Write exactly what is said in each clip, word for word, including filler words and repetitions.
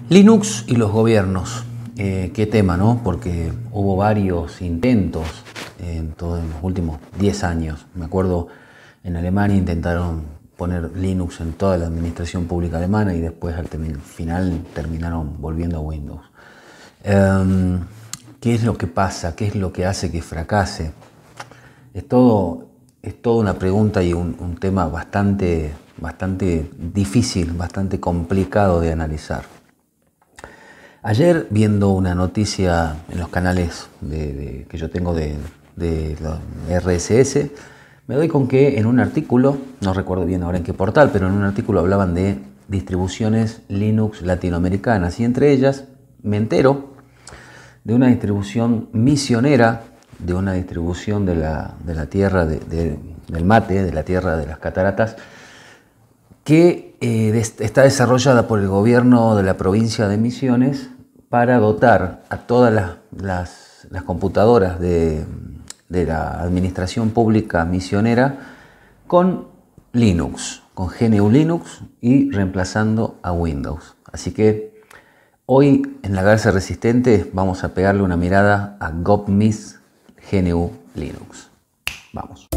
Linux y los gobiernos. Eh, qué tema, ¿no? Porque hubo varios intentos en todos los últimos diez años. Me acuerdo, en Alemania intentaron poner Linux en toda la administración pública alemana y después al final terminaron volviendo a Windows. Um, ¿Qué es lo que pasa? ¿Qué es lo que hace que fracase? Es todo, es toda una pregunta y un, un tema bastante, bastante difícil, bastante complicado de analizar. Ayer, viendo una noticia en los canales de, de, que yo tengo de, de la R S S, me doy con que en un artículo, no recuerdo bien ahora en qué portal, pero en un artículo hablaban de distribuciones Linux latinoamericanas y entre ellas me entero de una distribución misionera, de una distribución de la, de la tierra de, de, del mate, de la tierra de las cataratas, que eh, está desarrollada por el gobierno de la provincia de Misiones para dotar a todas las, las, las computadoras de, de la administración pública misionera con Linux, con G N U Linux y reemplazando a Windows. Así que hoy en la Garza Resistente vamos a pegarle una mirada a GovMis G N U Linux. Vamos.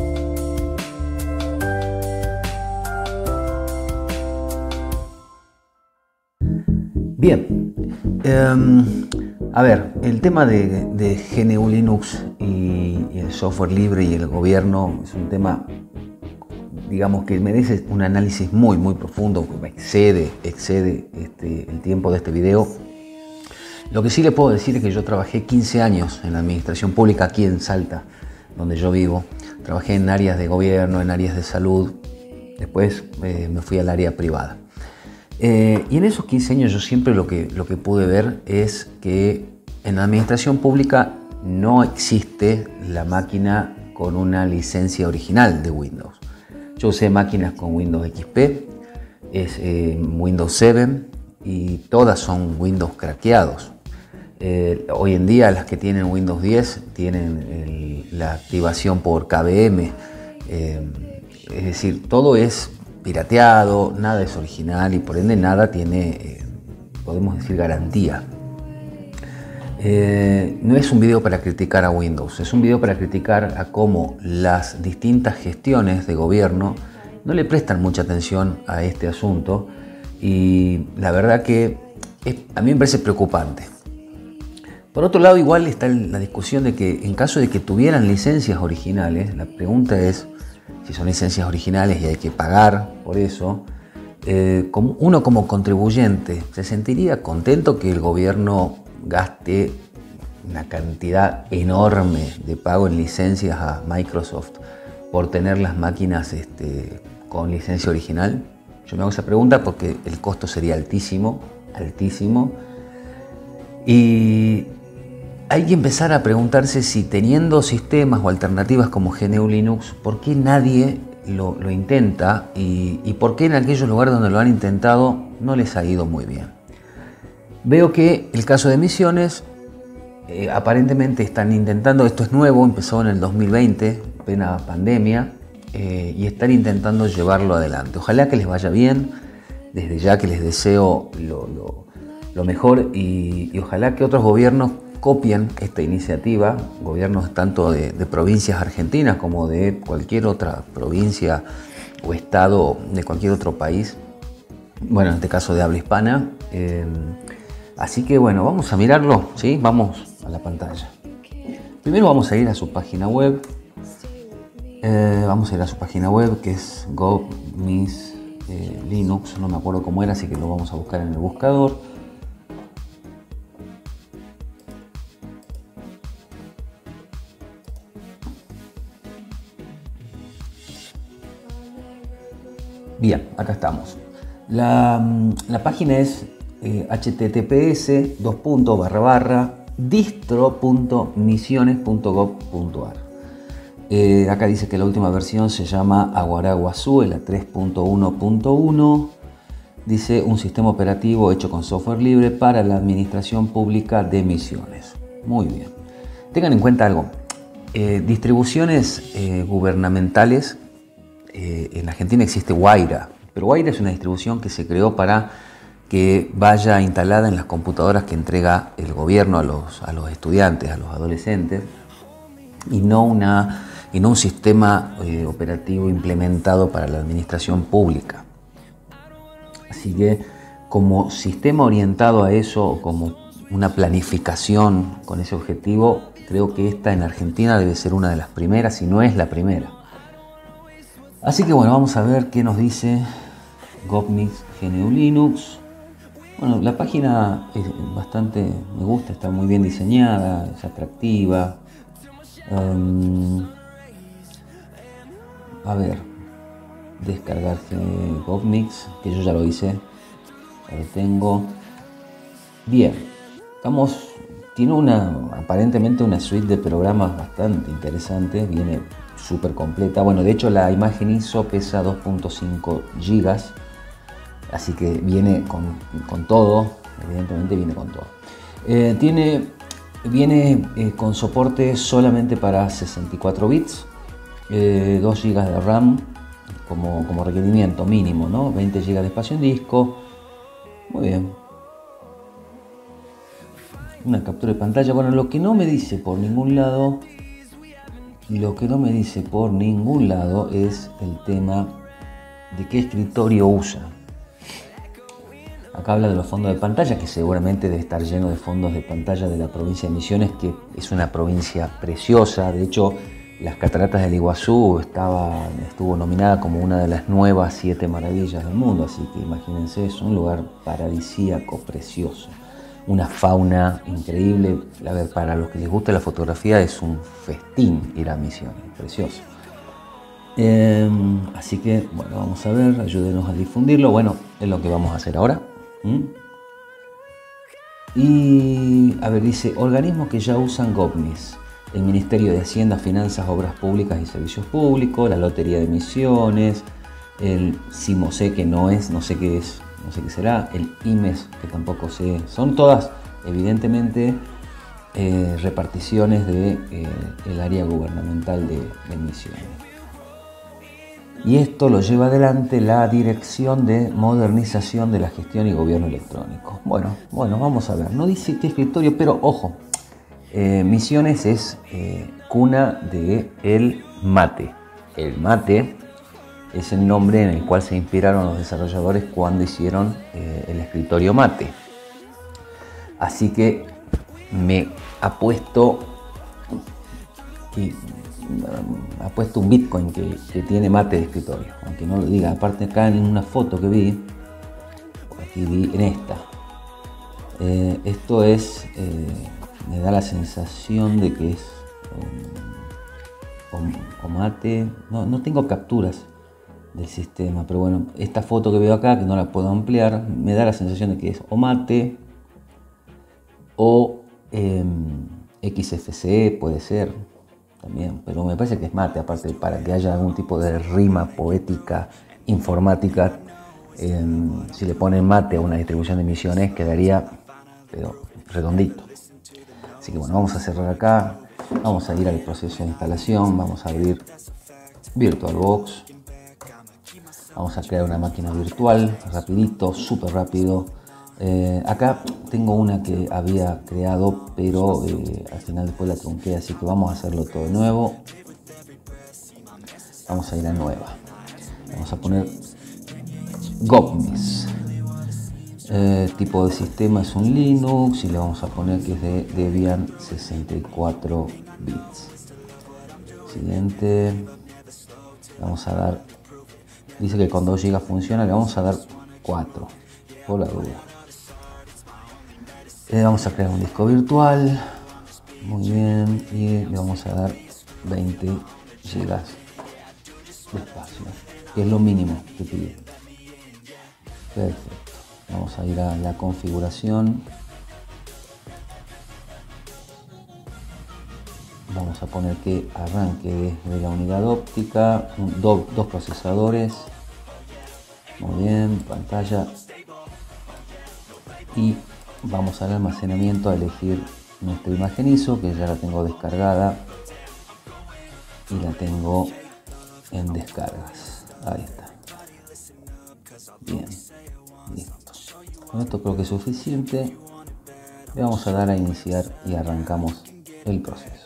Bien, eh, a ver, el tema de, de G N U Linux y, y el software libre y el gobierno es un tema, digamos, que merece un análisis muy, muy profundo, que excede, excede este, el tiempo de este video. Lo que sí le puedo decir es que yo trabajé quince años en la administración pública aquí en Salta, donde yo vivo. Trabajé en áreas de gobierno, en áreas de salud, después eh, me fui al área privada. Eh, y en esos quince años yo siempre lo que, lo que pude ver es que en la administración pública no existe la máquina con una licencia original de Windows. Yo usé máquinas con Windows X P, es, eh, Windows siete y todas son Windows craqueados. Eh, hoy en día las que tienen Windows diez tienen el, la activación por K V M, eh, es decir, todo es pirateado, nada es original y por ende nada tiene, eh, podemos decir, garantía. Eh, no es un video para criticar a Windows, es un video para criticar a cómo las distintas gestiones de gobierno no le prestan mucha atención a este asunto y la verdad que es, a mí me parece preocupante. Por otro lado, igual está la discusión de que en caso de que tuvieran licencias originales, la pregunta es si son licencias originales y hay que pagar por eso, eh, como uno como contribuyente se sentiría contento que el gobierno gaste una cantidad enorme de pago en licencias a Microsoft por tener las máquinas este, con licencia original. Yo me hago esa pregunta porque el costo sería altísimo, altísimo. Y hay que empezar a preguntarse si teniendo sistemas o alternativas como G N U Linux, ¿por qué nadie lo, lo intenta? Y, y por qué en aquellos lugares donde lo han intentado no les ha ido muy bien. Veo que el caso de Misiones, eh, aparentemente están intentando, esto es nuevo, empezó en el dos mil veinte, plena pandemia, eh, y están intentando llevarlo adelante. Ojalá que les vaya bien, desde ya que les deseo lo, lo, lo mejor y, y ojalá que otros gobiernos copien esta iniciativa, gobiernos tanto de, de provincias argentinas como de cualquier otra provincia o estado de cualquier otro país, bueno, en este caso de habla hispana. Eh, así que bueno, vamos a mirarlo, ¿sí? Vamos a la pantalla. Primero vamos a ir a su página web, eh, vamos a ir a su página web que es GovMis eh, Linux, no me acuerdo cómo era, así que lo vamos a buscar en el buscador. Bien, acá estamos. La, la página es eh, https dos puntos barra barra distro punto misiones punto gov punto ar. Eh, acá dice que la última versión se llama Aguaraguazú, la tres punto uno punto uno. Dice un sistema operativo hecho con software libre para la administración pública de Misiones. Muy bien. Tengan en cuenta algo. Eh, distribuciones eh, gubernamentales. Eh, en Argentina existe Wayra, pero Wayra es una distribución que se creó para que vaya instalada en las computadoras que entrega el gobierno a los, a los estudiantes, a los adolescentes, y no, una, y no un sistema eh, operativo implementado para la administración pública. Así que como sistema orientado a eso, como una planificación con ese objetivo, creo que esta en Argentina debe ser una de las primeras, si no es la primera. Así que bueno, vamos a ver qué nos dice Gopnik G N U Linux. Bueno, la página es bastante, me gusta, está muy bien diseñada, es atractiva. Um, a ver, descargar Gopnik, que yo ya lo hice, ya lo tengo. Bien, estamos, tiene una, aparentemente una suite de programas bastante interesante, viene súper completa. Bueno, de hecho la imagen I S O pesa dos punto cinco gigas. Así que viene con, con todo, evidentemente viene con todo. Eh, tiene, viene eh, con soporte solamente para sesenta y cuatro bits, eh, dos gigas de RAM como, como requerimiento mínimo, ¿no? veinte gigas de espacio en disco. Muy bien. Una captura de pantalla. Bueno, lo que no me dice por ningún lado, lo que no me dice por ningún lado es el tema de qué escritorio usa. Acá habla de los fondos de pantalla, que seguramente debe estar lleno de fondos de pantalla de la provincia de Misiones, que es una provincia preciosa. De hecho, las cataratas del Iguazú estaba, estuvo nominada como una de las nuevas siete maravillas del mundo. Así que imagínense, es un lugar paradisíaco, precioso. Una fauna increíble. A ver, para los que les gusta la fotografía es un festín ir a Misiones, precioso. Eh, así que, bueno, vamos a ver, ayúdenos a difundirlo. Bueno, es lo que vamos a hacer ahora. ¿Mm? Y, a ver, dice, organismos que ya usan Gopnik: el Ministerio de Hacienda, Finanzas, Obras Públicas y Servicios Públicos, la Lotería de Misiones, el CIMOSE, que no es, no sé qué es, no sé qué será, el I M E S, que tampoco sé, son todas, evidentemente, eh, reparticiones de eh, el área gubernamental de, de Misiones. Y esto lo lleva adelante la Dirección de Modernización de la Gestión y Gobierno Electrónico. Bueno, bueno, vamos a ver. No dice qué escritorio, pero ojo, eh, Misiones es eh, cuna de el mate. El mate es el nombre en el cual se inspiraron los desarrolladores cuando hicieron eh, el escritorio mate. Así que me ha puesto y ha puesto un Bitcoin que, que tiene mate de escritorio, aunque no lo diga. Aparte, acá en una foto que vi, aquí vi en esta, eh, esto es, eh, me da la sensación de que es um, o, o mate. No, no tengo capturas del sistema, pero bueno, esta foto que veo acá, que no la puedo ampliar, me da la sensación de que es o mate o eh, X F C E, puede ser también, pero me parece que es mate. Aparte, para que haya algún tipo de rima poética informática, eh, si le ponen mate a una distribución de Misiones quedaría pero redondito. Así que bueno, vamos a cerrar acá, vamos a ir al proceso de instalación, vamos a abrir VirtualBox, vamos a crear una máquina virtual, rapidito, súper rápido. Eh, acá tengo una que había creado, pero eh, al final después la trunqué, así que vamos a hacerlo todo de nuevo. Vamos a ir a nueva. Vamos a poner Gopnik. Eh, tipo de sistema es un Linux y le vamos a poner que es de Debian sesenta y cuatro bits. Siguiente. Vamos a dar, dice que con dos gigas funciona, le vamos a dar cuatro por la duda. Le vamos a crear un disco virtual, muy bien, y le vamos a dar veinte gigas de espacio, que es lo mínimo que pide. Perfecto. Vamos a ir a la configuración. Vamos a poner que arranque desde la unidad óptica, un, do, dos procesadores. Muy bien, pantalla. Y vamos al almacenamiento a elegir nuestra imagen I S O, que ya la tengo descargada y la tengo en descargas. Ahí está. Bien, listo. Con esto creo que es suficiente. Le vamos a dar a iniciar y arrancamos el proceso.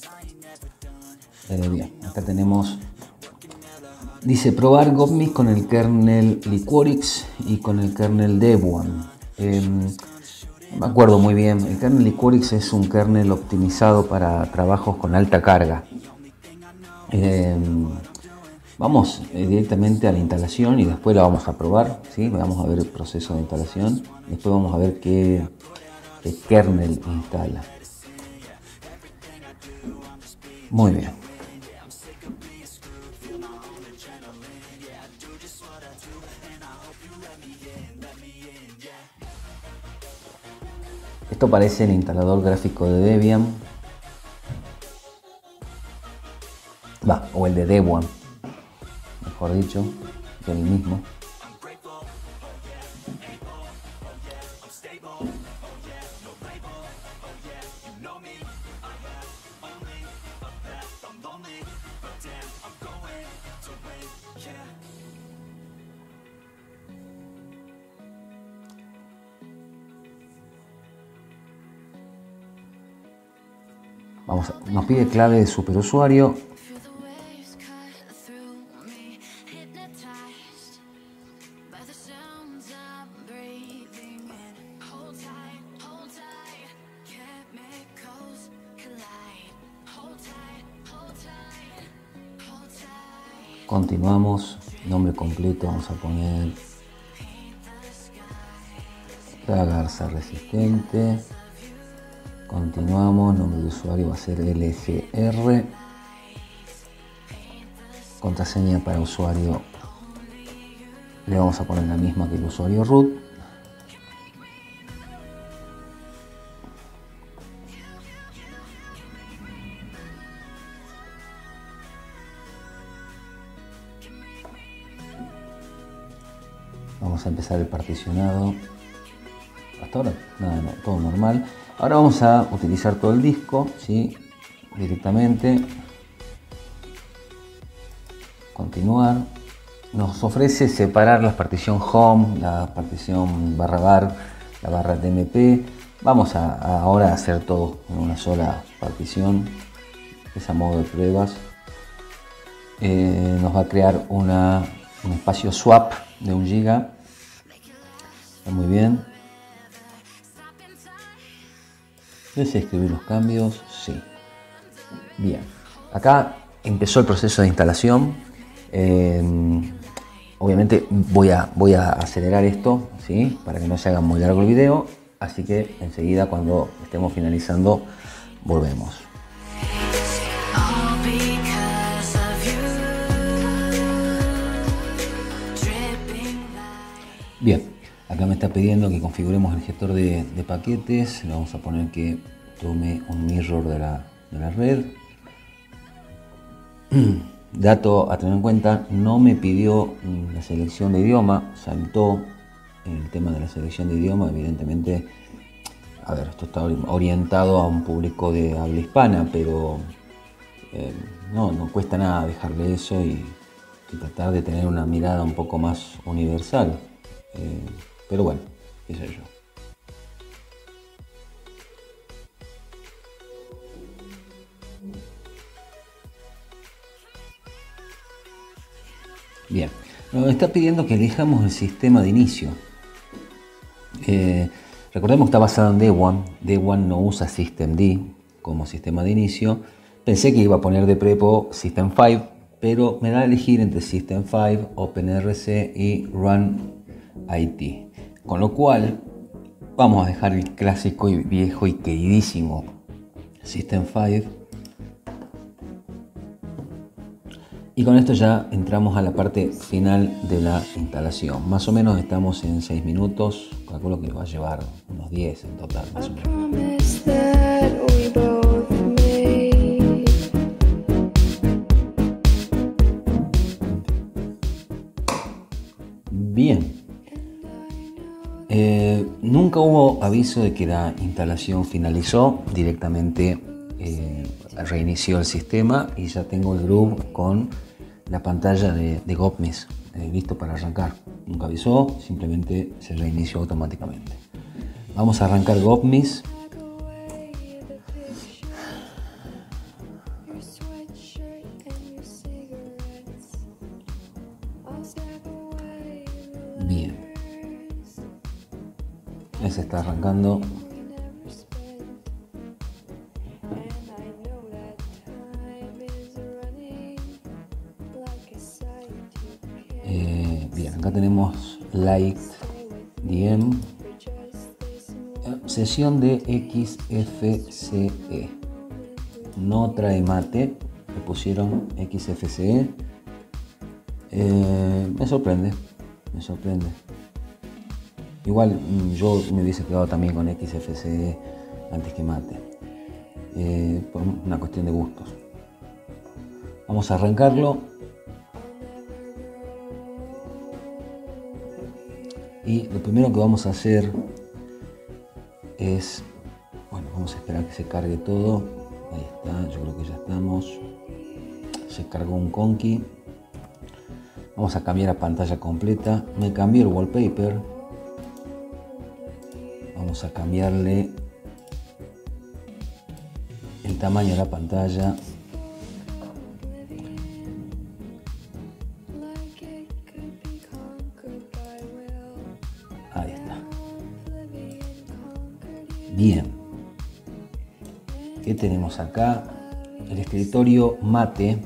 Eh, bien, acá tenemos, dice probar Gopmis con el kernel Liquorix y con el kernel Devuan. Eh, no me acuerdo muy bien, el kernel Liquorix es un kernel optimizado para trabajos con alta carga. Eh, vamos eh, directamente a la instalación y después la vamos a probar, ¿sí? Vamos a ver el proceso de instalación, después vamos a ver qué, qué kernel instala. Muy bien. Esto parece el instalador gráfico de Debian, va, o el de Devuan, mejor dicho, que el mismo. Vamos a, nos pide clave de superusuario. Continuamos, nombre completo vamos a poner la garza resistente. Continuamos, nombre de usuario va a ser L G R. Contraseña para usuario le vamos a poner la misma que el usuario root. Vamos a empezar el particionado. Hasta ahora nada, no, todo normal. Ahora vamos a utilizar todo el disco, ¿sí? Directamente. Continuar. Nos ofrece separar la partición home, la partición barra bar, la barra T M P. Vamos a, a ahora a hacer todo en una sola partición. Es a modo de pruebas. Eh, nos va a crear una, un espacio swap de un giga. Está muy bien. ¿Desea escribir los cambios? Sí. Bien. Acá empezó el proceso de instalación. Eh, obviamente voy a, voy a acelerar esto, ¿sí? Para que no se haga muy largo el video. Así que enseguida, cuando estemos finalizando, volvemos. Bien, acá me está pidiendo que configuremos el gestor de, de paquetes. Le vamos a poner que tome un mirror de la, de la red. Dato a tener en cuenta, no me pidió la selección de idioma, saltó el tema de la selección de idioma. Evidentemente, a ver, esto está orientado a un público de habla hispana, pero eh, no, no cuesta nada dejarle eso y, y tratar de tener una mirada un poco más universal. Eh, pero bueno, qué sé yo. Bien, nos está pidiendo que elijamos el sistema de inicio. Eh, recordemos que está basado en Devuan. Devuan no usa systemd como sistema de inicio. Pensé que iba a poner de prepo system cinco, pero me da a elegir entre system cinco, OpenRC y Run I T. Con lo cual vamos a dejar el clásico y viejo y queridísimo system cinco. Y con esto ya entramos a la parte final de la instalación. Más o menos estamos en seis minutos. Calculo que va a llevar unos diez en total, más o menos. Bien. Eh, nunca hubo aviso de que la instalación finalizó. Directamente eh, reinició el sistema y ya tengo el Groove con la pantalla de, de Gopmis eh, listo para arrancar. Nunca avisó, simplemente se reinició automáticamente. Vamos a arrancar Govmis. Bien. Ya se está arrancando. Eh, bien, acá tenemos Light D M. Sesión de X F C E. No trae mate. Le pusieron X F C E. Eh, me sorprende. Me sorprende. Igual yo me hubiese quedado también con X F C E antes que mate. Eh, por una cuestión de gustos. Vamos a arrancarlo. Y lo primero que vamos a hacer es, bueno, vamos a esperar que se cargue todo. Ahí está, yo creo que ya estamos. Se cargó un conky. Vamos a cambiar a pantalla completa. Me cambié el wallpaper. Vamos a cambiarle el tamaño de la pantalla. Ahí está. Bien. ¿Qué tenemos acá? El escritorio mate,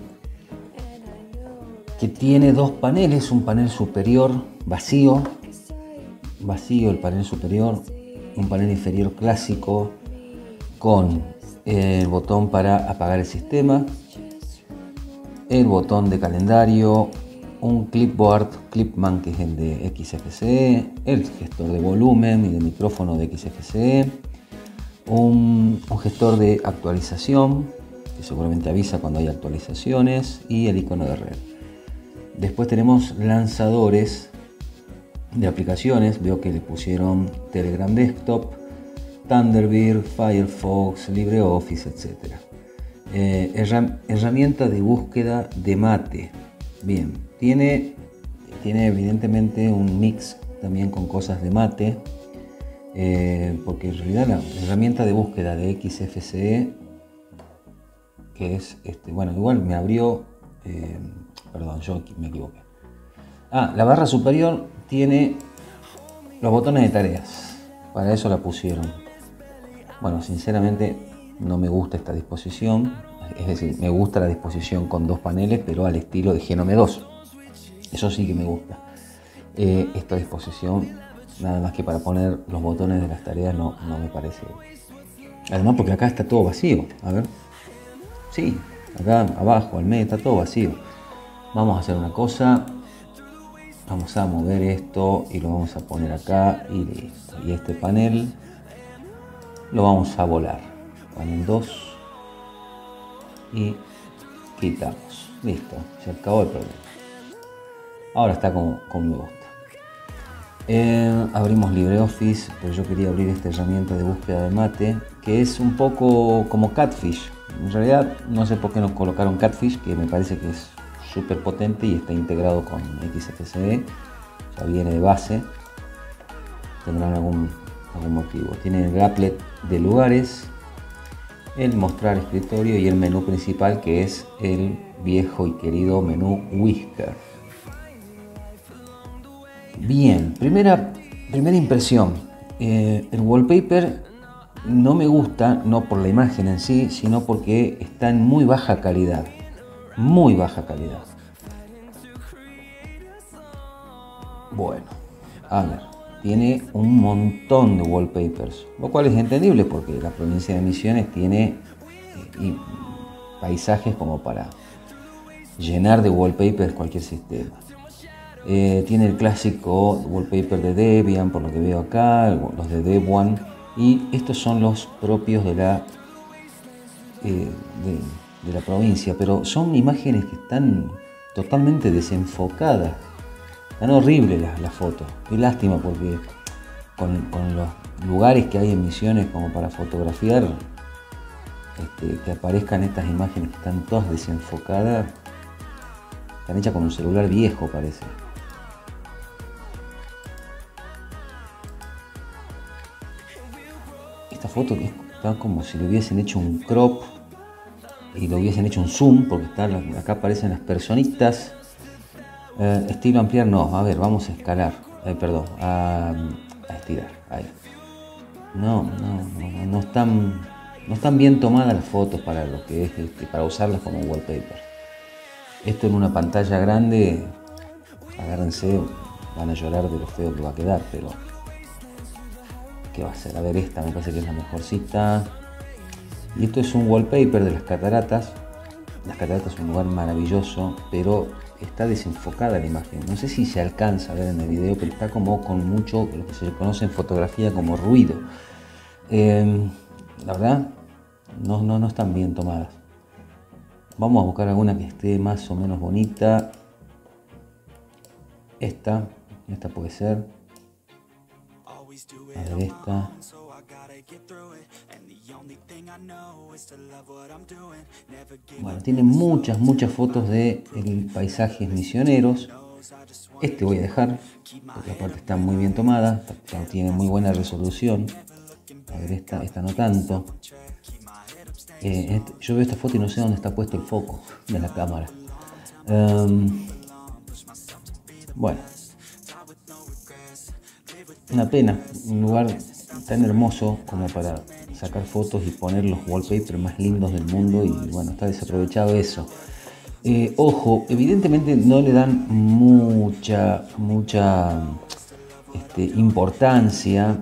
que tiene dos paneles, un panel superior vacío, vacío el panel superior, un panel inferior clásico con el botón para apagar el sistema, el botón de calendario, un clipboard, Clipman, que es el de X F C E, el gestor de volumen y de micrófono de X F C E, un, un gestor de actualización, que seguramente avisa cuando hay actualizaciones, y el icono de red. Después tenemos lanzadores de aplicaciones. Veo que le pusieron Telegram Desktop, Thunderbird, Firefox, LibreOffice, etcétera. Eh, herramienta de búsqueda de mate. Bien, tiene, tiene evidentemente un mix también con cosas de mate, eh, porque en realidad la herramienta de búsqueda de X F C E, que es, este, bueno, igual me abrió, eh, perdón, yo me equivoqué. Ah, la barra superior tiene los botones de tareas, para eso la pusieron. Bueno, sinceramente no me gusta esta disposición, es decir, me gusta la disposición con dos paneles, pero al estilo de Genome dos. Eso sí que me gusta. Eh, esta disposición, nada más que para poner los botones de las tareas, no, no me parece. Además, porque acá está todo vacío. A ver. Sí, acá abajo, al medio, está todo vacío. Vamos a hacer una cosa. Vamos a mover esto y lo vamos a poner acá y listo. Y este panel lo vamos a volar. Panel dos. Y quitamos. Listo, se acabó el problema. Ahora está como, como me gusta. Eh, abrimos LibreOffice, pero yo quería abrir esta herramienta de búsqueda de mate, que es un poco como Catfish. En realidad no sé por qué nos colocaron Catfish, que me parece que es súper potente y está integrado con X F C E. Ya viene de base. Tendrán algún, algún motivo. Tiene el applet de lugares, el mostrar escritorio y el menú principal, que es el viejo y querido menú Whisker. Bien, primera, primera impresión. Eh, el wallpaper no me gusta, no por la imagen en sí, sino porque está en muy baja calidad. Muy baja calidad. Bueno, a ver, tiene un montón de wallpapers, lo cual es entendible porque la provincia de Misiones tiene eh, y paisajes como para llenar de wallpapers cualquier sistema. Eh, tiene el clásico wallpaper de Debian, por lo que veo acá, los de Debian, y estos son los propios de la, eh, de, de la provincia, pero son imágenes que están totalmente desenfocadas. Tan horrible la, la foto. Qué lástima porque con, con los lugares que hay en Misiones como para fotografiar, este, que aparezcan estas imágenes que están todas desenfocadas, están hechas con un celular viejo, parece. esta foto está como si le hubiesen hecho un crop y lo hubiesen hecho un zoom, porque está, acá aparecen las personitas. Eh, estilo ampliar, no, a ver, vamos a escalar, eh, perdón, a, a estirar, ahí. No, no, no, no están, no están bien tomadas las fotos para lo que es, este, para usarlas como wallpaper. Esto en una pantalla grande, agárrense, van a llorar de lo feo que va a quedar, pero ¿qué va a ser? A ver, esta me parece que es la mejorcita. Y esto es un wallpaper de las cataratas. Las cataratas es un lugar maravilloso, pero está desenfocada la imagen. No sé si se alcanza a ver en el video, pero está como con mucho, lo que se conoce en fotografía como ruido. Eh, la verdad, no, no, no están bien tomadas. Vamos a buscar alguna que esté más o menos bonita. Esta, esta puede ser. A ver, esta. Bueno, tiene muchas, muchas fotos de el paisajes misioneros. Este voy a dejar, porque aparte está muy bien tomada, tiene muy buena resolución. A ver, esta, esta no tanto. Eh, este, yo veo esta foto y no sé dónde está puesto el foco de la cámara. Um, bueno, una pena, un lugar tan hermoso como para sacar fotos y poner los wallpapers más lindos del mundo, y bueno, está desaprovechado eso. Eh, ojo, evidentemente no le dan mucha, mucha este, importancia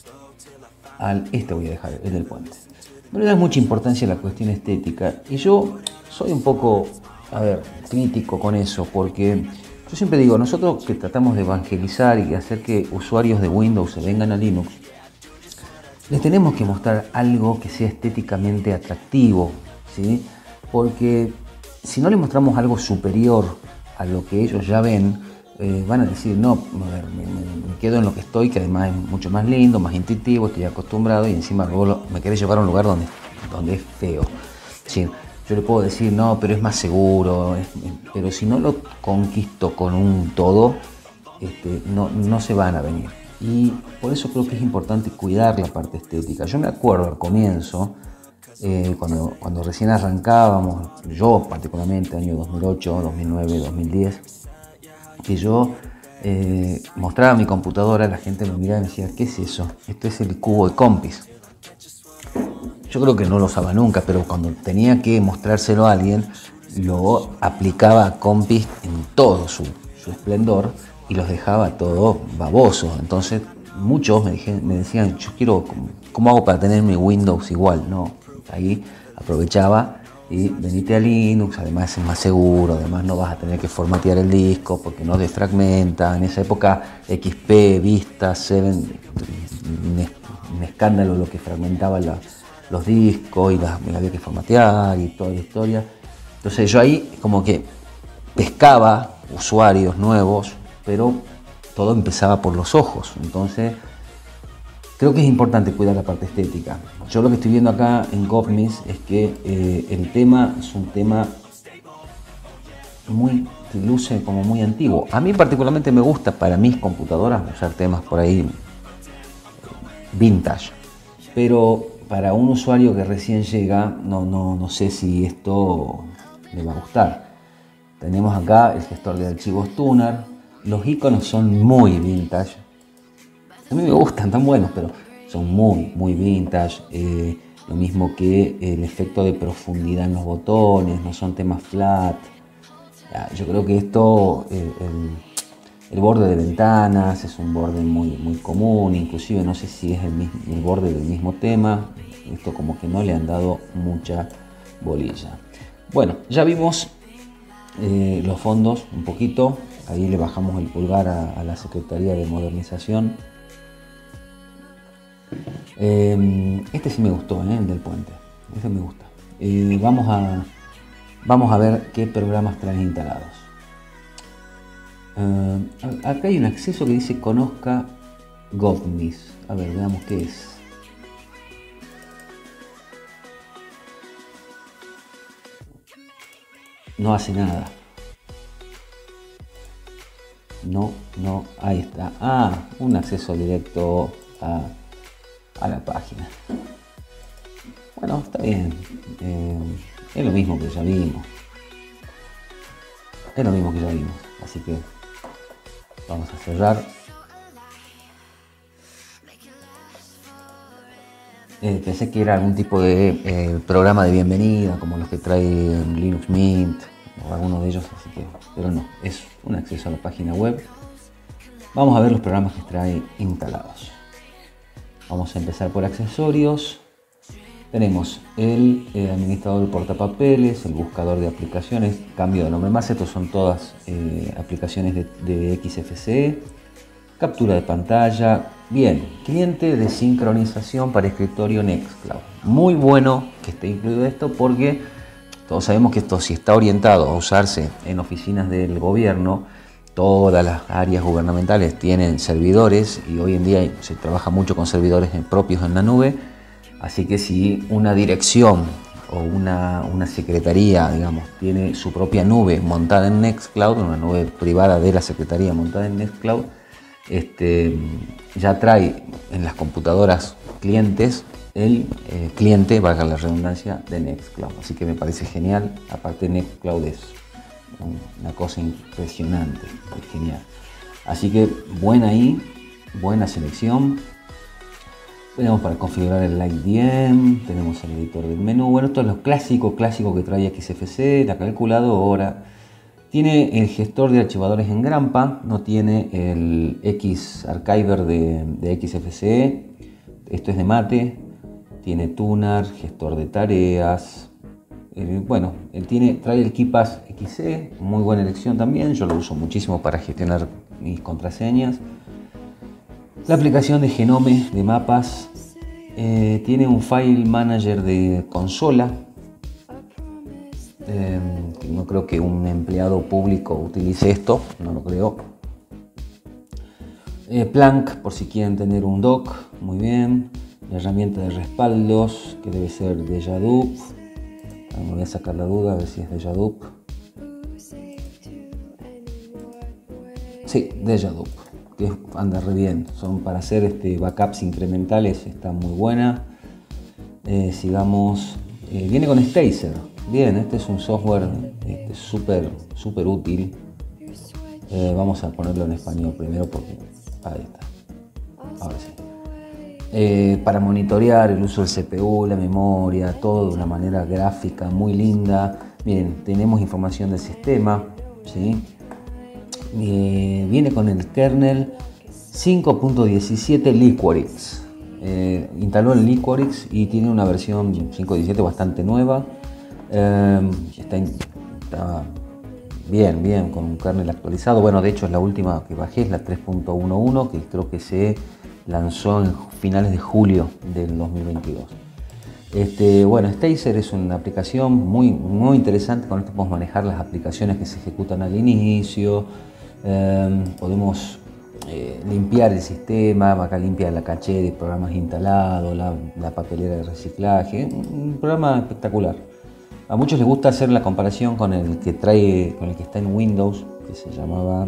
al... Este voy a dejar, el del puente. No le dan mucha importancia a la cuestión estética, y yo soy un poco, a ver, crítico con eso, porque yo siempre digo, nosotros que tratamos de evangelizar y hacer que usuarios de Windows se vengan a Linux, les tenemos que mostrar algo que sea estéticamente atractivo, ¿sí? Porque si no les mostramos algo superior a lo que ellos ya ven, eh, van a decir, no, me, me, me quedo en lo que estoy, que además es mucho más lindo, más intuitivo, estoy acostumbrado, y encima luego me querés llevar a un lugar donde, donde es feo. Sí, yo le puedo decir, no, pero es más seguro, es, pero si no lo conquisto con un todo, este, no, no se van a venir. Y por eso creo que es importante cuidar la parte estética. Yo me acuerdo al comienzo, eh, cuando, cuando recién arrancábamos, yo particularmente, año dos mil ocho, dos mil nueve, dos mil diez, que yo eh, mostraba mi computadora, la gente me miraba y me decía, ¿qué es eso? Esto es el cubo de Compiz. Yo creo que no lo usaba nunca, pero cuando tenía que mostrárselo a alguien, lo aplicaba a Compiz en todo su, su esplendor, y los dejaba todos babosos. Entonces muchos me, dije, me decían, yo quiero, ¿cómo, ¿cómo hago para tener mi Windows igual? No, ahí aprovechaba y venite a Linux, además es más seguro, además no vas a tener que formatear el disco porque no desfragmenta. En esa época X P, Vista, siete, un, un escándalo lo que fragmentaba la, los discos, y las, había que formatear y toda la historia. Entonces yo ahí como que pescaba usuarios nuevos, pero todo empezaba por los ojos. Entonces creo que es importante cuidar la parte estética. Yo lo que estoy viendo acá en GovMiss es que eh, el tema es un tema muy, que luce como muy antiguo. A mí particularmente me gusta para mis computadoras usar temas por ahí vintage, pero para un usuario que recién llega, no, no, no sé si esto le va a gustar. Tenemos acá el gestor de archivos Tuner. Los iconos son muy vintage. A mí me gustan, tan buenos, pero son muy, muy vintage. Eh, lo mismo que el efecto de profundidad en los botones, no son temas flat. Yo creo que esto, el, el, el borde de ventanas es un borde muy, muy común, inclusive no sé si es el, mismo, el borde del mismo tema. Esto como que no le han dado mucha bolilla. Bueno, ya vimos eh, los fondos un poquito. Ahí le bajamos el pulgar a, a la Secretaría de Modernización. Eh, este sí me gustó, ¿eh? El del puente. Este me gusta. Eh, vamos, a, vamos a ver qué programas traen instalados. Eh, acá hay un acceso que dice conozca GovMiss. A ver, veamos qué es. No hace nada. No, no, ahí está. Ah, un acceso directo a a la página. Bueno, está bien. Eh, es lo mismo que ya vimos. Es lo mismo que ya vimos. Así que vamos a cerrar. Eh, pensé que era algún tipo de eh, programa de bienvenida, como los que trae Linux Mint o alguno de ellos, así que, pero no, es un acceso a la página web. Vamos a ver los programas que trae instalados. Vamos a empezar por accesorios. Tenemos el, el administrador de portapapeles, el buscador de aplicaciones, cambio de nombre más, estos son todas eh, aplicaciones de, de X F C E, captura de pantalla. Bien, cliente de sincronización para escritorio Nextcloud. Muy bueno que esté incluido esto porque todos sabemos que esto, si está orientado a usarse en oficinas del gobierno, todas las áreas gubernamentales tienen servidores y hoy en día se trabaja mucho con servidores propios en la nube. Así que si una dirección o una, una secretaría, digamos, tiene su propia nube montada en Nextcloud, una nube privada de la secretaría montada en Nextcloud, Este, ya trae en las computadoras clientes el eh, cliente, valga la redundancia, de Nextcloud. Así que me parece genial. Aparte, Nextcloud es una cosa impresionante, es genial. Así que buena ahí, buena selección. Tenemos para configurar el I D M, tenemos el editor del menú. Bueno, esto es lo clásico, clásico que trae X F C E, la calculadora. Tiene el gestor de archivadores en Grampa, no tiene el X Archiver de, de X F C E, esto es de Mate, tiene Tuner, gestor de tareas, eh, bueno, él tiene, trae el KeePass X E, muy buena elección también, yo lo uso muchísimo para gestionar mis contraseñas. La aplicación de Genome de mapas, eh, tiene un File Manager de consola. Eh, no creo que un empleado público utilice esto, no lo creo. Eh, Planck, por si quieren tener un dock, muy bien. La herramienta de respaldos, que debe ser Dejadup. Me voy a sacar la duda a ver si es Dejadup. Sí, Dejadup, que anda re bien. Son para hacer este, backups incrementales, está muy buena. Eh, sigamos. Eh, viene con Stacer. Bien, este es un software súper este, súper útil. Eh, vamos a ponerlo en español primero porque ahí está. Ahora sí. Eh, para monitorear el uso del C P U, la memoria, todo de una manera gráfica muy linda. Miren, tenemos información del sistema, ¿sí? Eh, viene con el kernel cinco punto diecisiete Liquorix. Eh, instaló el Liquorix y tiene una versión cinco punto diecisiete bastante nueva. Eh, está, está bien, bien, con un kernel actualizado. Bueno, de hecho es la última que bajé, es la tres punto once, que creo que se lanzó en finales de julio del dos mil veintidós. Este, bueno, Stacer es una aplicación muy, muy interesante. Con esto podemos manejar las aplicaciones que se ejecutan al inicio. Eh, podemos eh, limpiar el sistema. Acá limpia la caché de programas instalados, la, la papelera de reciclaje. Un programa espectacular. A muchos les gusta hacer la comparación con el que trae, con el que está en Windows, que se llamaba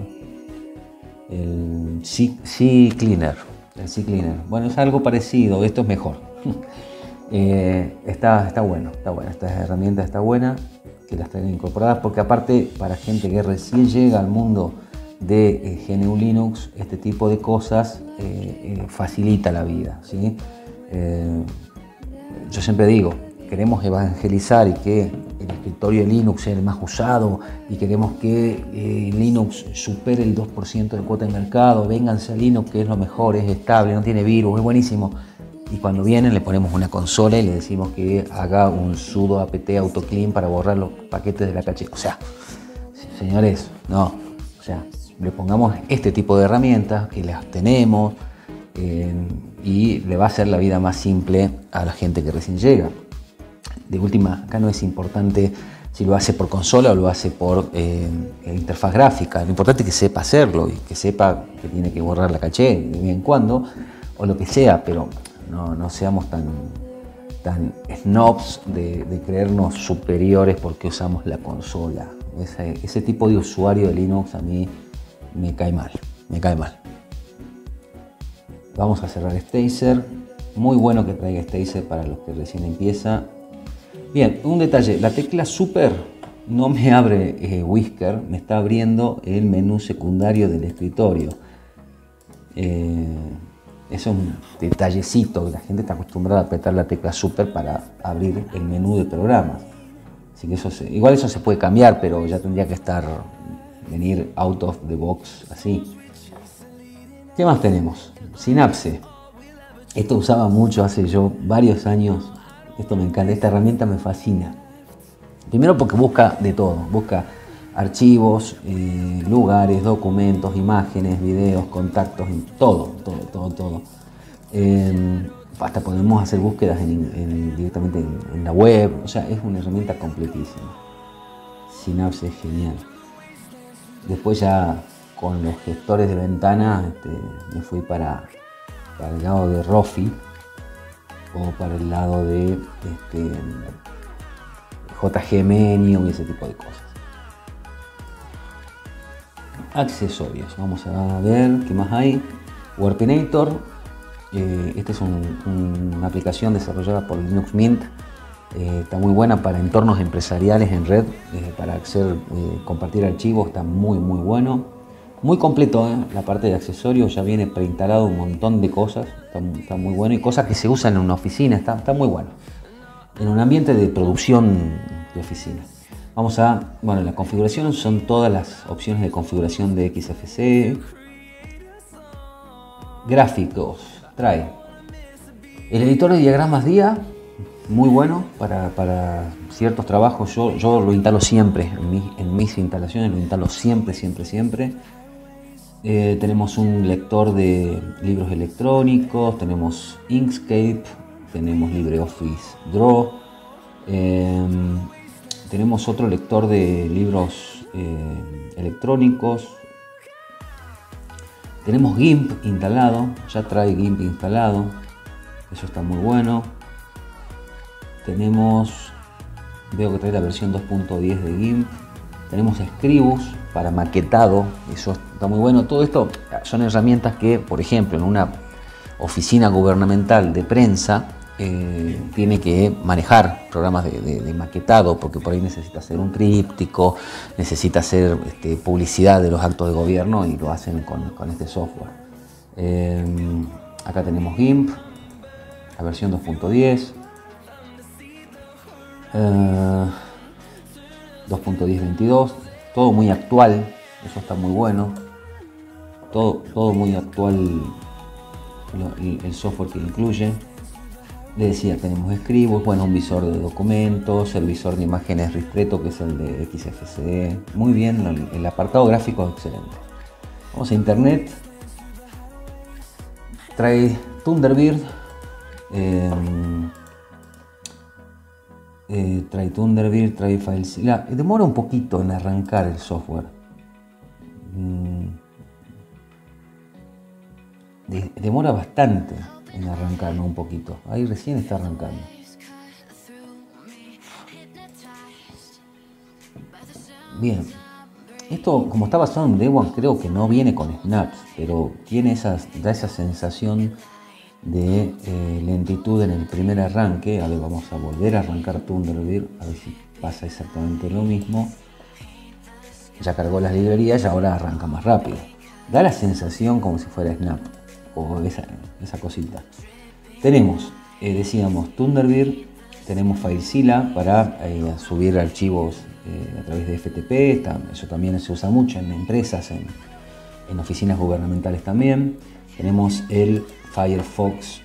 el CCleaner. El CCleaner. Bueno, es algo parecido, esto es mejor. eh, está, está bueno, está bueno. Esta herramienta está buena, que las traen incorporadas, porque aparte para gente que recién llega al mundo de eh, G N U Linux, este tipo de cosas eh, eh, facilita la vida, ¿sí? Eh, yo siempre digo, queremos evangelizar y que el escritorio de Linux sea el más usado y queremos que eh, Linux supere el dos por ciento de cuota de mercado, vénganse a Linux que es lo mejor, es estable, no tiene virus, es buenísimo. Y cuando vienen le ponemos una consola y le decimos que haga un sudo apt autoclean para borrar los paquetes de la caché. O sea, señores, no, o sea, le pongamos este tipo de herramientas que las tenemos eh, y le va a hacer la vida más simple a la gente que recién llega. De última, acá no es importante si lo hace por consola o lo hace por eh, interfaz gráfica. Lo importante es que sepa hacerlo y que sepa que tiene que borrar la caché de vez en cuando o lo que sea, pero no, no seamos tan, tan snobs de, de creernos superiores porque usamos la consola. Ese, ese tipo de usuario de Linux a mí me cae mal, me cae mal. Vamos a cerrar Stacer. muy bueno que traiga Stacer para los que recién empieza. Bien, un detalle, la tecla Super no me abre eh, Whisker, me está abriendo el menú secundario del escritorio. Eh, eso es un detallecito, la gente está acostumbrada a apretar la tecla Super para abrir el menú de programas. Así que eso se, igual eso se puede cambiar, pero ya tendría que estar, venir out of the box así. ¿Qué más tenemos? Synapse. Esto usaba mucho hace yo varios años. Esto me encanta, esta herramienta me fascina. Primero porque busca de todo, busca archivos, eh, lugares, documentos, imágenes, videos, contactos, todo, todo, todo, todo. Eh, hasta podemos hacer búsquedas en, en, directamente en, en la web, o sea, es una herramienta completísima. Synapse es genial. Después ya con los gestores de ventanas este, me fui para, para el lado de Rofi o para el lado de este, J G Menio y ese tipo de cosas. Accesorios, vamos a ver qué más hay. Warpinator, eh, esta es un, un, una aplicación desarrollada por Linux Mint. Eh, está muy buena para entornos empresariales en red, eh, para hacer, eh, compartir archivos, está muy muy bueno. Muy completo, ¿eh? La parte de accesorios ya viene preinstalado un montón de cosas, está, está muy bueno y cosas que se usan en una oficina, está, está muy bueno. En un ambiente de producción de oficina. Vamos a, bueno, la configuración son todas las opciones de configuración de X F C. Gráficos, trae el editor de diagramas día, muy bueno para, para ciertos trabajos. Yo, yo lo instalo siempre, en, mi, en mis instalaciones lo instalo siempre, siempre, siempre. Eh, tenemos un lector de libros electrónicos, tenemos Inkscape, tenemos LibreOffice Draw, eh, tenemos otro lector de libros eh, electrónicos, tenemos GIMP instalado, ya trae GIMP instalado, eso está muy bueno. Tenemos, veo que trae la versión dos punto diez de GIMP. Tenemos Scribus para maquetado, eso está muy bueno. Todo esto son herramientas que, por ejemplo, en una oficina gubernamental de prensa eh, tiene que manejar programas de, de, de maquetado, porque por ahí necesita hacer un tríptico, necesita hacer este, publicidad de los actos de gobierno y lo hacen con, con este software. Eh, acá tenemos GIMP, la versión dos punto diez. Uh, dos punto diez punto veintidós, todo muy actual, eso está muy bueno, todo, todo muy actual lo, el, el software que incluye. Le decía, tenemos Scribus, bueno, un visor de documentos, el visor de imágenes Ristretto, que es el de X F C E, muy bien, el, el apartado gráfico es excelente. Vamos a internet, trae Thunderbird, eh, Eh, trae Thunderbird, trae FileZilla. Demora un poquito en arrancar el software. Mm. De, demora bastante en arrancar, no un poquito. Ahí recién está arrancando. Bien. Esto, como está basado en Debian, creo que no viene con snaps, pero tiene esas, da esa sensación de eh, lentitud en el primer arranque. A ver, vamos a volver a arrancar Thunderbird a ver si pasa exactamente lo mismo. Ya cargó las librerías y ahora arranca más rápido. Da la sensación como si fuera Snap o esa, esa cosita. Tenemos, eh, decíamos, Thunderbird, tenemos FileZilla para eh, subir archivos eh, a través de F T P. Está, eso también se usa mucho en empresas, en, en oficinas gubernamentales también. Tenemos el Firefox,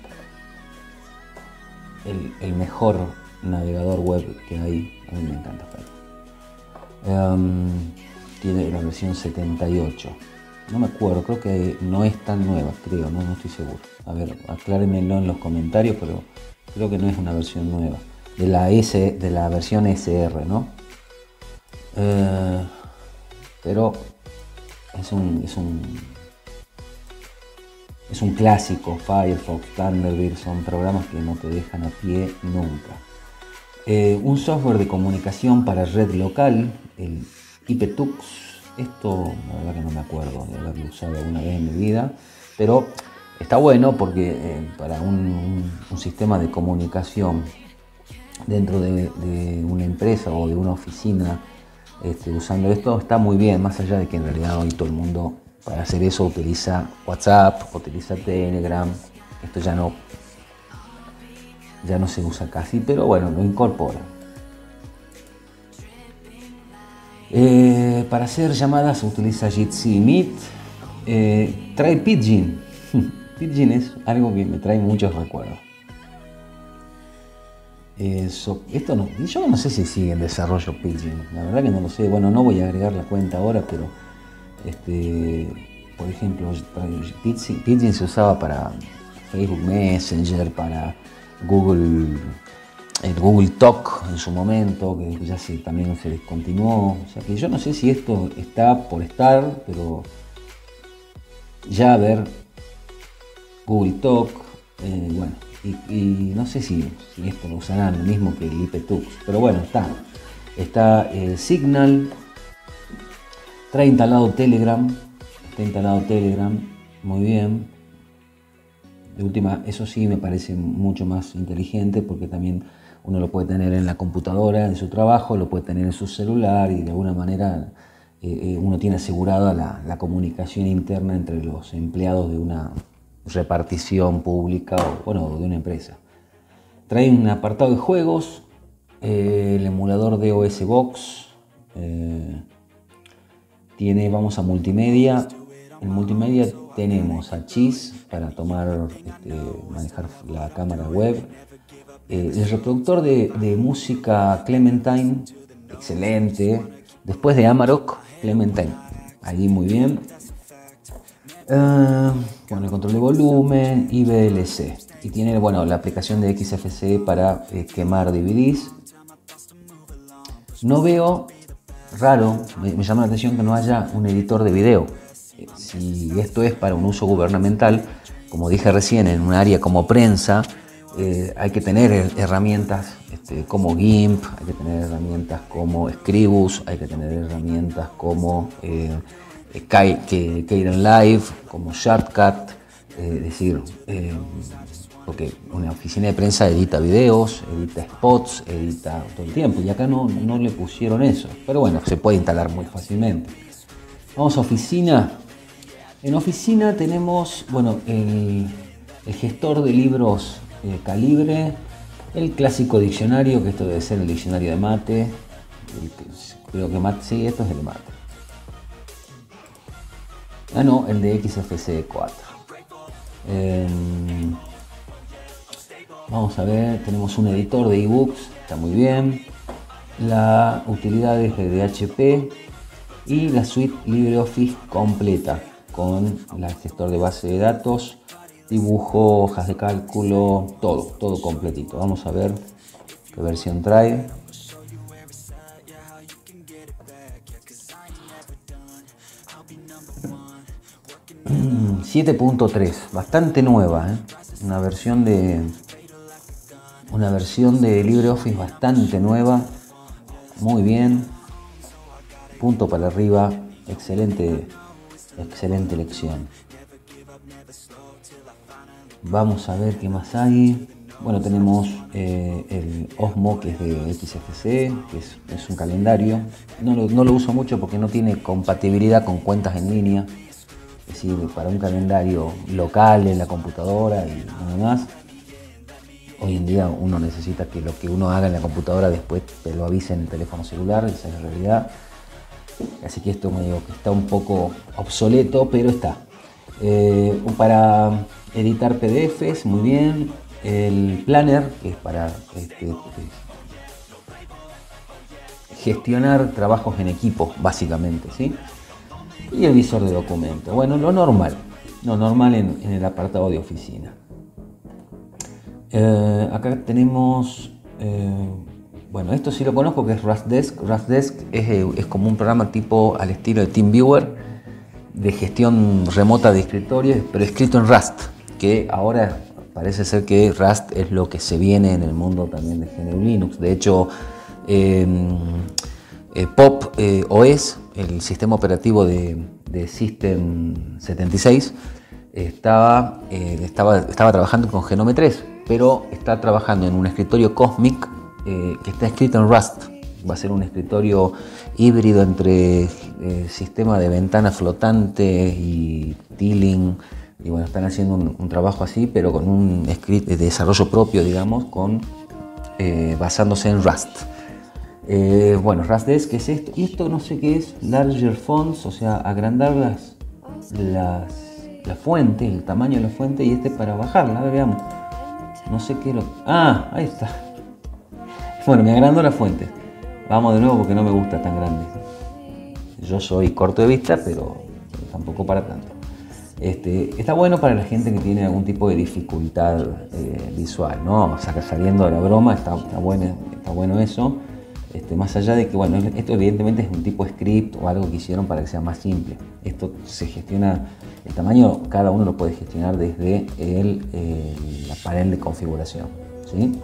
el, el mejor navegador web que hay. A mí me encanta Firefox. Um, tiene la versión setenta y ocho. No me acuerdo, creo que no es tan nueva, creo, no, no estoy seguro. A ver, aclárenmelo en los comentarios, pero creo que no es una versión nueva. De la, S, de la versión S R, ¿no? Uh, pero es un... Es un Es un clásico. Firefox, Thunderbird, son programas que no te dejan a pie nunca. Eh, un software de comunicación para red local, el IPTux. Esto, la verdad que no me acuerdo de haberlo usado alguna vez en mi vida, pero está bueno porque eh, para un, un, un sistema de comunicación dentro de, de una empresa o de una oficina, este, usando esto está muy bien, más allá de que en realidad hoy todo el mundo para hacer eso utiliza WhatsApp, utiliza Telegram. Esto ya no, ya no se usa casi, pero bueno, lo incorpora. Eh, para hacer llamadas se utiliza Jitsi Meet. Eh, trae Pidgin. Pidgin es algo que me trae muchos recuerdos. Eso, esto no, yo no sé si sigue en desarrollo Pidgin, la verdad que no lo sé. Bueno, no voy a agregar la cuenta ahora, pero este, por ejemplo, Pidgin se usaba para Facebook Messenger, para Google, el Google Talk en su momento, que ya se, también se descontinuó. O sea que yo no sé si esto está por estar, pero ya a ver, Google Talk, eh, bueno, y, y no sé si, si esto lo usarán, lo mismo que el I P Tux, pero bueno, está. Está eh, Signal, trae instalado Telegram, está instalado Telegram, muy bien. De última, eso sí me parece mucho más inteligente porque también uno lo puede tener en la computadora de su trabajo, lo puede tener en su celular y de alguna manera eh, uno tiene asegurada la, la comunicación interna entre los empleados de una repartición pública o bueno, de una empresa. Trae un apartado de juegos, eh, el emulador de O S Box, eh, tiene, vamos a multimedia. En multimedia tenemos a Cheese para tomar, este, manejar la cámara web, eh, el reproductor de, de música Clementine, excelente. Después de Amarok, Clementine, ahí muy bien. Uh, bueno, el control de volumen y V L C. Y tiene, bueno, la aplicación de X F C para eh, quemar D V Ds. No veo, raro, me, me llama la atención que no haya un editor de video. Eh, si esto es para un uso gubernamental, como dije recién, en un área como prensa, eh, hay que tener herramientas este, como GIMP, hay que tener herramientas como Scribus, hay que tener herramientas como eh, Keyron Live, como Shortcut, eh, es decir, eh, porque una oficina de prensa edita videos, edita spots, edita todo el tiempo, y acá no, no le pusieron eso, pero bueno, se puede instalar muy fácilmente. Vamos a oficina. En oficina tenemos, bueno, el, el gestor de libros eh, Calibre, el clásico diccionario, que esto debe ser el diccionario de mate, el, creo que mate, sí, esto es el de mate. Ah, no, el de X F C cuatro. Eh, vamos a ver, tenemos un editor de ebooks, está muy bien. La utilidad es de H P y la suite LibreOffice completa con el gestor de base de datos, dibujo, hojas de cálculo, todo, todo completito. Vamos a ver qué versión trae. siete punto tres, bastante nueva, ¿eh? Una versión de una versión de LibreOffice bastante nueva, muy bien, punto para arriba, excelente, excelente elección. Vamos a ver qué más hay. Bueno, tenemos eh, el Osmo, que es de X F C, que es, es un calendario. No lo, no lo uso mucho porque no tiene compatibilidad con cuentas en línea. Es decir, para un calendario local en la computadora y nada más. Hoy en día uno necesita que lo que uno haga en la computadora después te lo avise en el teléfono celular, esa es la realidad. Así que esto me digo que está un poco obsoleto, pero está. Eh, para editar P D Fs, muy bien. El Planner, que es para este, gestionar trabajos en equipo, básicamente, ¿sí? Y el visor de documentos. Bueno, lo normal, lo normal en, en el apartado de oficina. Eh, acá tenemos, eh, bueno, esto sí lo conozco, que es RustDesk. RustDesk es, es como un programa tipo al estilo de TeamViewer, de gestión remota de escritorios, pero escrito en Rust, que ahora parece ser que Rust es lo que se viene en el mundo también de G N U Linux. De hecho, eh, eh, Pop eh, O S, el sistema operativo de, de System setenta y seis, estaba, eh, estaba, estaba trabajando con Genome tres, pero está trabajando en un escritorio Cosmic eh, que está escrito en Rust. Va a ser un escritorio híbrido entre eh, sistema de ventanas flotantes y tiling. Y bueno, están haciendo un, un trabajo así, pero con un script de desarrollo propio, digamos, con, eh, basándose en Rust. Eh, bueno, RustDesk, ¿qué es esto? Y esto no sé qué es, larger fonts, o sea, agrandar las, las, la fuente, el tamaño de la fuente, y este para bajarla. A ver, veamos. No sé qué es lo... Ah, ahí está. Bueno, me agrando la fuente. Vamos de nuevo porque no me gusta tan grande. Yo soy corto de vista, pero, pero tampoco para tanto. Este, está bueno para la gente que tiene algún tipo de dificultad eh, visual, ¿no? O sea, saliendo de la broma, está, está, bueno, está bueno eso. Este, más allá de que, bueno, esto evidentemente es un tipo de script o algo que hicieron para que sea más simple. Esto se gestiona, el tamaño cada uno lo puede gestionar desde el, eh, la panel de configuración, ¿sí?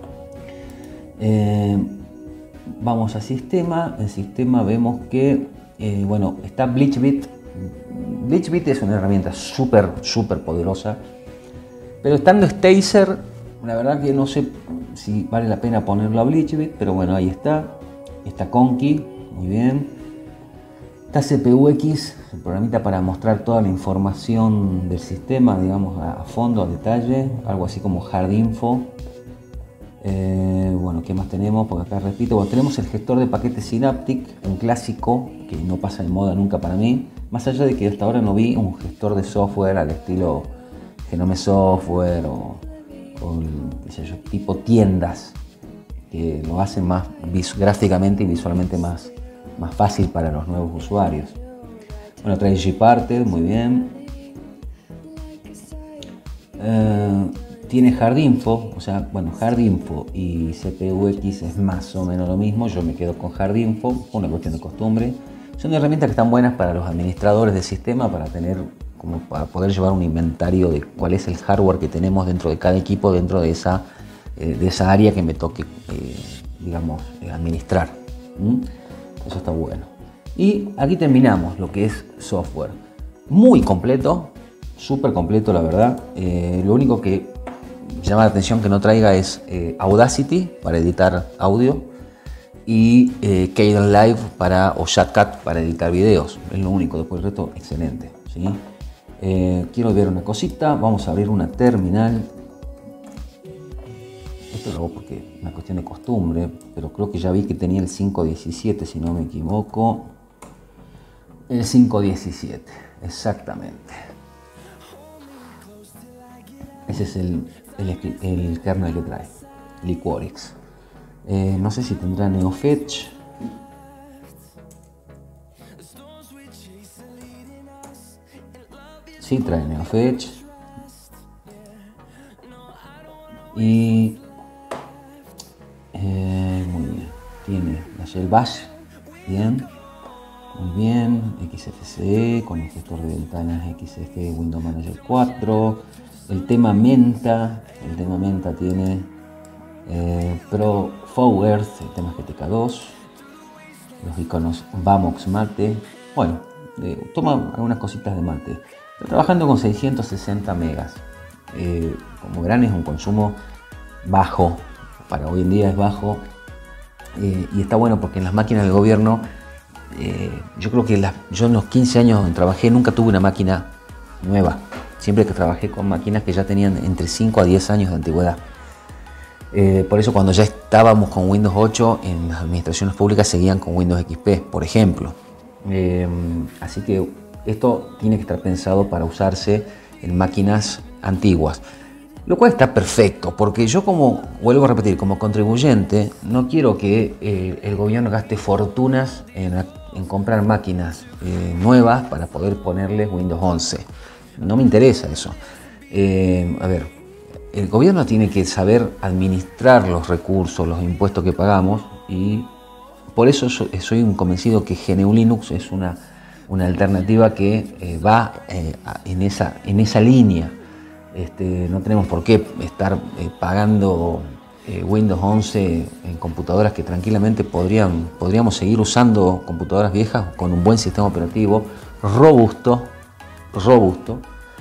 Eh, vamos a sistema. En sistema vemos que, eh, bueno, está BleachBit. BleachBit es una herramienta súper, súper poderosa, pero estando Stacer, la verdad que no sé si vale la pena ponerlo a BleachBit, pero bueno, ahí está. Está Conky, muy bien. Está C P U X, el programita para mostrar toda la información del sistema, digamos, a, a fondo, a detalle, algo así como Hardinfo. Eh, bueno, ¿qué más tenemos? Porque acá repito, bueno, tenemos el gestor de paquetes Synaptic, un clásico que no pasa de moda nunca para mí, más allá de que hasta ahora no vi un gestor de software al estilo Genome Software o, o qué sé yo, tipo tiendas que lo hacen más gráficamente y visualmente más, más fácil para los nuevos usuarios. Bueno, trae Gparted, muy bien. Eh, Tiene Hardinfo, o sea, bueno, Hardinfo y C P U X es más o menos lo mismo. Yo me quedo con Hardinfo, por una cuestión de costumbre. Son herramientas que están buenas para los administradores del sistema, para tener, como para poder llevar un inventario de cuál es el hardware que tenemos dentro de cada equipo, dentro de esa, eh, de esa área que me toque, eh, digamos, eh, administrar. ¿Mm? Eso está bueno. Y aquí terminamos lo que es software. Muy completo, súper completo, la verdad. Eh, lo único que llama la atención que no traiga es eh, Audacity para editar audio y eh, Kdenlive para, o ShotCut para editar videos. Es lo único, después el resto excelente, ¿sí? Eh, quiero ver una cosita, vamos a abrir una terminal. Esto lo hago porque es una cuestión de costumbre, pero creo que ya vi que tenía el cinco diecisiete, si no me equivoco. El cinco diecisiete, exactamente. Ese es el, el, el kernel que trae, Liquorix. Eh, no sé si tendrá NeoFetch. Sí, trae NeoFetch. Y eh, muy bien. Tiene la shell bash. Bien. Muy bien. X F C E con el gestor de ventanas X F C E Windows Manager cuatro. El tema Menta, el tema Menta tiene eh, Pro Forward, el tema G T K dos, los iconos Vamox Mate. Bueno, eh, toma algunas cositas de Mate. Está trabajando con seiscientos sesenta megas. Eh, como verán, es un consumo bajo, para hoy en día es bajo. Eh, y está bueno porque en las máquinas del gobierno, eh, yo creo que la, yo en los quince años donde trabajé nunca tuve una máquina nueva. Siempre que trabajé con máquinas que ya tenían entre cinco a diez años de antigüedad. Eh, por eso cuando ya estábamos con Windows ocho, en las administraciones públicas seguían con Windows X P, por ejemplo. Eh, así que esto tiene que estar pensado para usarse en máquinas antiguas. Lo cual está perfecto, porque yo, como vuelvo a repetir, como contribuyente, no quiero que eh, el gobierno gaste fortunas en, en comprar máquinas eh, nuevas para poder ponerles Windows once. No me interesa eso. Eh, a ver, el gobierno tiene que saber administrar los recursos, los impuestos que pagamos, y por eso soy un convencido que G N U Linux es una, una alternativa que eh, va eh, en, esa, en esa línea. Este, no tenemos por qué estar eh, pagando eh, Windows once en computadoras que tranquilamente podrían, podríamos seguir usando computadoras viejas con un buen sistema operativo robusto, robusto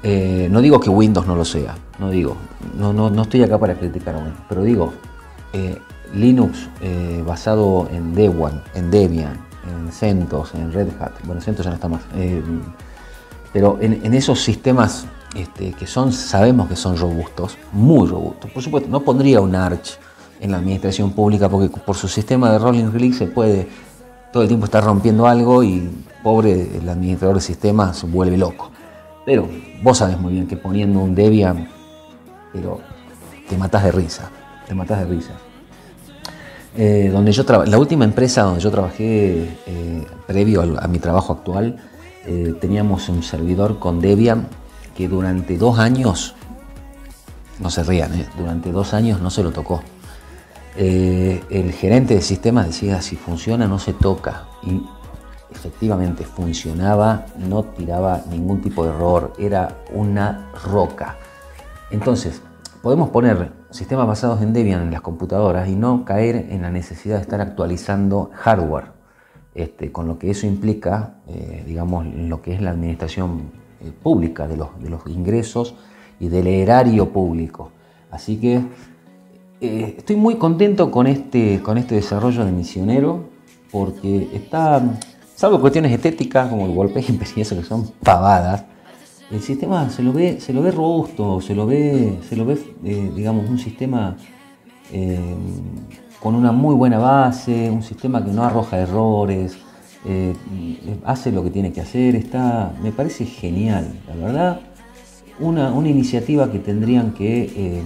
Eh, no digo que Windows no lo sea, no digo, no, no, no estoy acá para criticar a Windows, pero digo, eh, Linux eh, basado en Debian, en Debian, en CentOS, en Red Hat, bueno, CentOS ya no está más, eh, pero en, en esos sistemas este, que son, sabemos que son robustos, muy robustos. Por supuesto, no pondría un Arch en la administración pública porque por su sistema de rolling release se puede todo el tiempo estar rompiendo algo y pobre el administrador de sistemas se vuelve loco. Pero vos sabés muy bien que poniendo un Debian, pero te matás de risa, te matás de risa. Eh, donde yo la última empresa donde yo trabajé eh, previo a, a mi trabajo actual, eh, teníamos un servidor con Debian que durante dos años, no se rían, eh, durante dos años no se lo tocó. Eh, el gerente de sistemas decía, si funciona no se toca, y efectivamente funcionaba, no tiraba ningún tipo de error, era una roca. Entonces, podemos poner sistemas basados en Debian en las computadoras y no caer en la necesidad de estar actualizando hardware, este, con lo que eso implica, eh, digamos, lo que es la administración eh, pública de los, de los ingresos y del erario público. Así que eh, estoy muy contento con este, con este desarrollo de Misionero, porque está, salvo cuestiones estéticas como el wallpaper y eso, que son pavadas, el sistema se lo ve, se lo ve robusto, se lo ve, se lo ve eh, digamos, un sistema eh, con una muy buena base, un sistema que no arroja errores, eh, hace lo que tiene que hacer, está, me parece genial, la verdad, una, una iniciativa que tendrían que eh,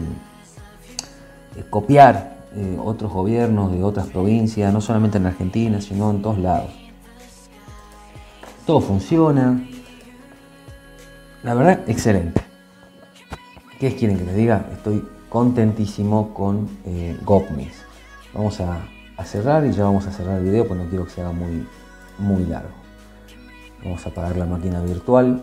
copiar eh, otros gobiernos de otras provincias, no solamente en Argentina, sino en todos lados. Todo funciona. La verdad, excelente. ¿Qué quieren que les diga? Estoy contentísimo con eh, GovMis. Vamos a, a cerrar y ya vamos a cerrar el video porque no quiero que se haga muy, muy largo. Vamos a apagar la máquina virtual.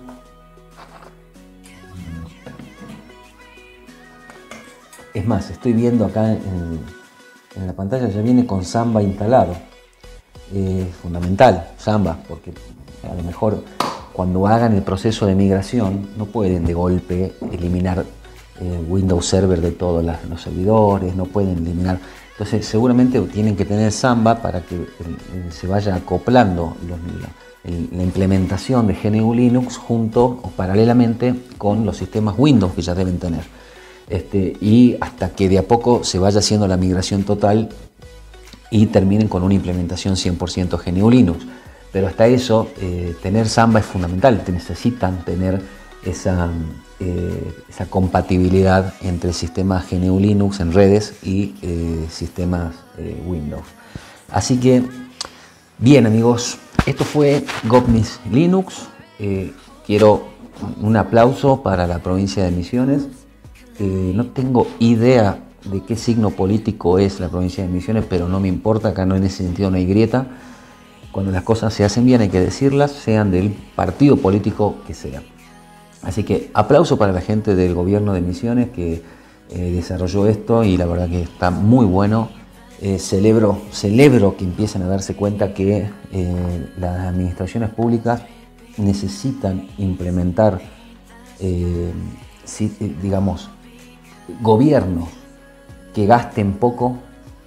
Es más, estoy viendo acá en, en la pantalla, ya viene con Samba instalado. Eh, fundamental, Samba, porque a lo mejor cuando hagan el proceso de migración no pueden de golpe eliminar eh, Windows Server de todos las, los servidores, no pueden eliminar. Entonces seguramente tienen que tener Samba para que eh, se vaya acoplando los, la, el, la implementación de G N U Linux junto o paralelamente con los sistemas Windows que ya deben tener. Este, y hasta que de a poco se vaya haciendo la migración total y terminen con una implementación cien por ciento G N U Linux. Pero hasta eso, eh, tener Samba es fundamental, te necesitan tener esa, eh, esa compatibilidad entre sistemas G N U Linux en redes y eh, sistemas eh, Windows. Así que, bien amigos, esto fue GovMis Linux. Eh, quiero un aplauso para la provincia de Misiones. Eh, no tengo idea de qué signo político es la provincia de Misiones, pero no me importa, acá no en ese sentido no hay grieta. Cuando las cosas se hacen bien hay que decirlas, sean del partido político que sea. Así que aplauso para la gente del gobierno de Misiones que eh, desarrolló esto y la verdad que está muy bueno. Eh, celebro, celebro que empiecen a darse cuenta que eh, las administraciones públicas necesitan implementar, eh, si, eh, digamos, gobiernos que gasten poco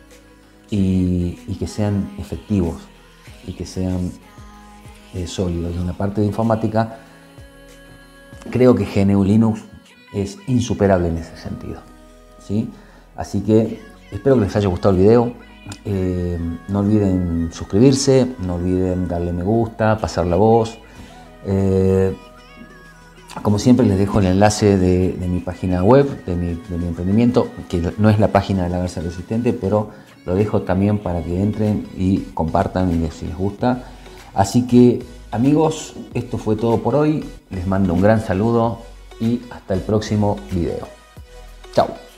y, y que sean efectivos y que sean eh, sólidos. Y en la parte de informática creo que G N U Linux es insuperable en ese sentido, ¿sí? Así que espero que les haya gustado el video. Eh, no olviden suscribirse, no olviden darle me gusta, pasar la voz. Eh, como siempre les dejo el enlace de, de mi página web, de mi, de mi emprendimiento, que no es la página de La Garza Resistente, pero lo dejo también para que entren y compartan y si les gusta. Así que amigos, esto fue todo por hoy. Les mando un gran saludo y hasta el próximo video. Chao.